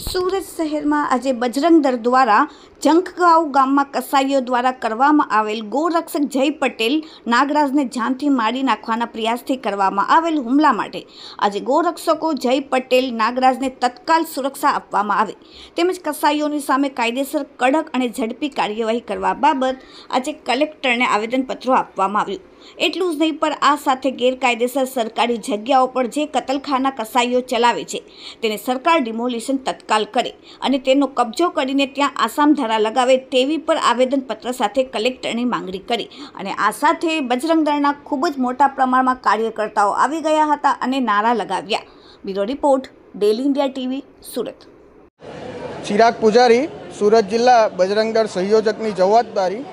સુરત શહેરમાં આજે બજરંગ દળ દ્વારા જંખગાંવ ગામમાં કસાઈઓ દ્વારા કરવામાં આવેલ ગૌરક્ષક જય પટેલ નાગરાજને જાનથી મારી નાખવાના પ્રયાસથી કરવામાં આવેલ હુમલા માટે આજે ગૌરક્ષકો જય પટેલ નાગરાજને તત્કાલ સુરક્ષા આપવામાં આવી તેમજ કસાઈઓની સામે કાયદેસર કડક અને ઝડપી કાર્યવાહી કરવા બાબત આજે કલેક્ટરને આવેદનપત્રો આપવામાં આવ્યું। એટલું જ નહીં પણ આ સાથે ગેરકાયદેસર સરકારી જગ્યાઓ પર જે કતલખાના કસાઈઓ ચલાવે છે તેને સરકાર ડિમોલિશન તત્કાલ કરે અને તેનો કબજો કરીને ત્યાં આસામ ધારા લગાવે તેવી પર આવેદનપત્ર સાથે કલેક્ટરની માંગણી કરી અને આ સાથે બજરંગ દળના ખૂબ જ મોટા પ્રમાણમાં કાર્યકર્તાઓ આવી ગયા હતા અને નારા લગાવ્યા। Bureau report daily India TV Surat. Chirag Pujari, Surat જિલ્લા બજરંગ દળ સંયોજકની જવાબદારી।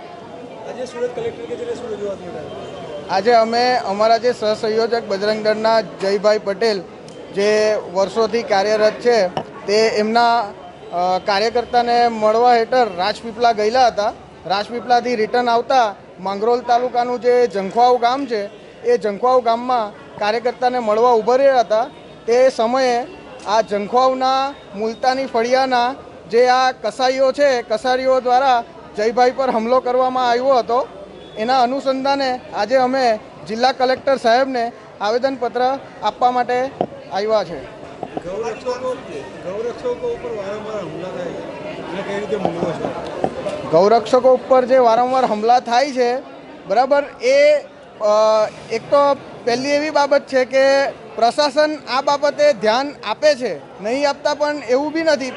આજે અમે અમારા જે સહસંયોજક બજરંગ દળના જયભાઈ પટેલ જે વર્ષોથી કાર્યરત છે તે એમના કાર્યકર્તાને મળવા હેઠળ રાજપીપળા ગયેલા હતા। રાજપીપળાથી રિટર્ન આવતા માંગરોળ તાલુકાનું જે જંખવાવ ગામ છે એ જંખવાવ ગામમાં કાર્યકર્તાને મળવા ઊભા રહ્યા હતા। તે સમયે આ જંખવાવના મુલતાની ફળિયાના જે આ કસાઈઓ છે કસાઈઓ દ્વારા જયભાઈ પર હુમલો કરવામાં આવ્યો હતો। એના અનુસંધાને આજે અમે જિલ્લા કલેક્ટર સાહેબને આવેદનપત્ર આપવા માટે આવ્યા છે। ગૌરક્ષકો ઉપર જે વારંવાર હુમલા થાય છે બરાબર, એ એક તો પહેલી એવી બાબત છે કે પ્રશાસન આ બાબતે ધ્યાન આપે છે, નહીં આપતા પણ એવું બી નથી।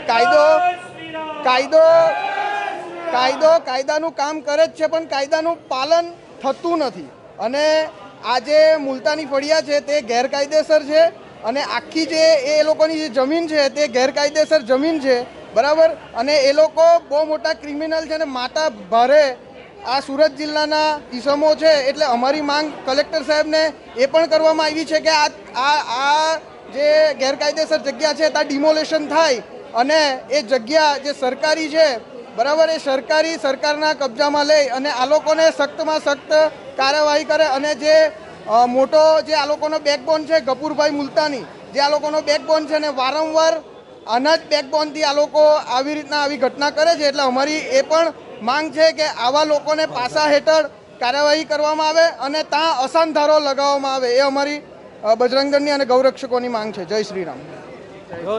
કાયદાનું કામ કરે જ છે પણ કાયદાનું પાલન થતું નથી અને આ જે મુલતાની ફળિયા છે તે ગેરકાયદેસર છે અને આખી જે એ લોકોની જે જમીન છે તે ગેરકાયદેસર જમીન છે બરાબર। અને એ લોકો બહુ મોટા ક્રિમિનલ છે અને માતા ભારે આ સુરત જિલ્લાના ઈસમો છે। એટલે અમારી માંગ કલેક્ટર સાહેબને એ પણ કરવામાં આવી છે કે આ જે ગેરકાયદેસર જગ્યા છે ત્યાં ડિમોલેશન થાય અને એ જગ્યા જે સરકારી છે બરાબર એ સરકારના કબજામાં લઈ અને આ લોકોને સખ્તમાં સખ્ત કાર્યવાહી કરે અને જે મોટો જે આ લોકોનો બેકબોન છે ગફુરભાઈ મુલતાની જે આ લોકોનો બેકબોન છે ને વારંવાર આના જ બેકબોનથી આ લોકો આવી રીતના આવી ઘટના કરે છે। એટલે અમારી એ પણ માંગ છે કે આવા લોકોને પાસા હેઠળ કાર્યવાહી કરવામાં આવે અને ત્યાં અસાન ધારો લગાવવામાં આવે, એ અમારી બજરંગ દળની અને ગૌરક્ષકોની માંગ છે। જય શ્રી રામ।